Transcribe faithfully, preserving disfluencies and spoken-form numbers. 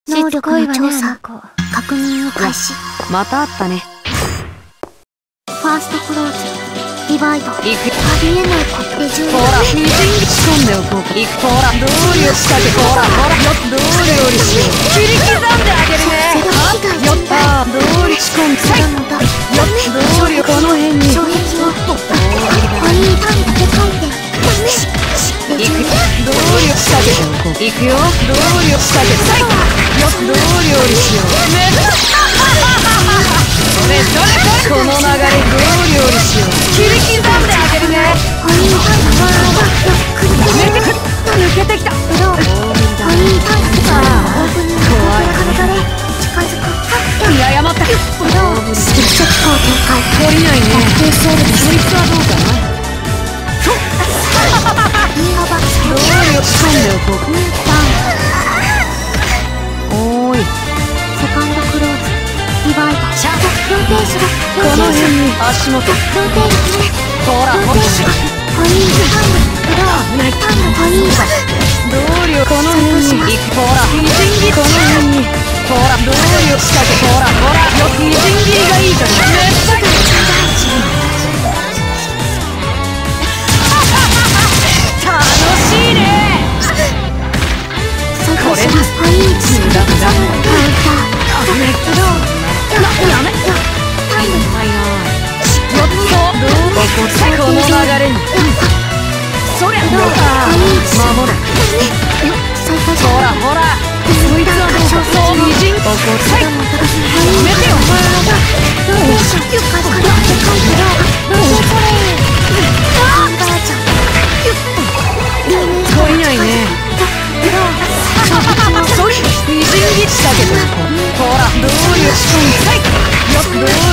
能力の調査、確認を開始。 またあったね。 ファーストクローズ、ディバイド。 行く。 ありえないこって重要。 ほら、みじんに仕込んでおこうか。行く。ほら、どうりを仕掛け。ほら、ほら、よっ、どう料理しよう。切り刻んであげるね。よっ、あー、どうり仕込んで。 だのだ。 よっ、どうりをこの辺に。 障壁を。お兄さんだけ書いて。 行く。どうりを仕掛けておこう。行くよ。どうりを仕掛けて。よっ、どう料理しよう。めっそれそれそれ。この流れどう料理しよう。切り刻んであげるね。 お兄さんはくるくる。 抜けてきた。 ブドウ。お兄さんがオープニングの体で近づく。 見誤った。 ブドウ。積極行展開。 懲りないね。 低セールです。 そいつはどうかな。 いい幅。 どうりを仕込んでおこうか。おーい。 セカンドクローズ、ディバイド。シャープローテーション。 この辺に足元。 ローテーション。 ほら、ほら。 ホニーハンド、ブドウ。ハンド、ホニーハンド。 どうりをこの辺に。行く。ほら、みじん切り。この辺に。ほら、どうりを仕掛け。ほら、ほら。よくみじん切りがいいからね。めっちゃくちゃ大事。楽しいね。これだ。 ホニーチ。 だだ。 カウンター。 めっちゃ。やめ。 タイム。 よっと。どうこの流れに。そりゃ。 ブドウ。ホニーチ。 守る。ほらほら。そいつはどうか。そうみじん。おこさい。やめてよ。 どうでしょう。よっかかよ。でかいけど。どうせこれ。あーばあちゃん。 懲りないね。 ブドウ。 それ。みじん切り仕掛けて。ほら。どういう仕込み。よっ。どう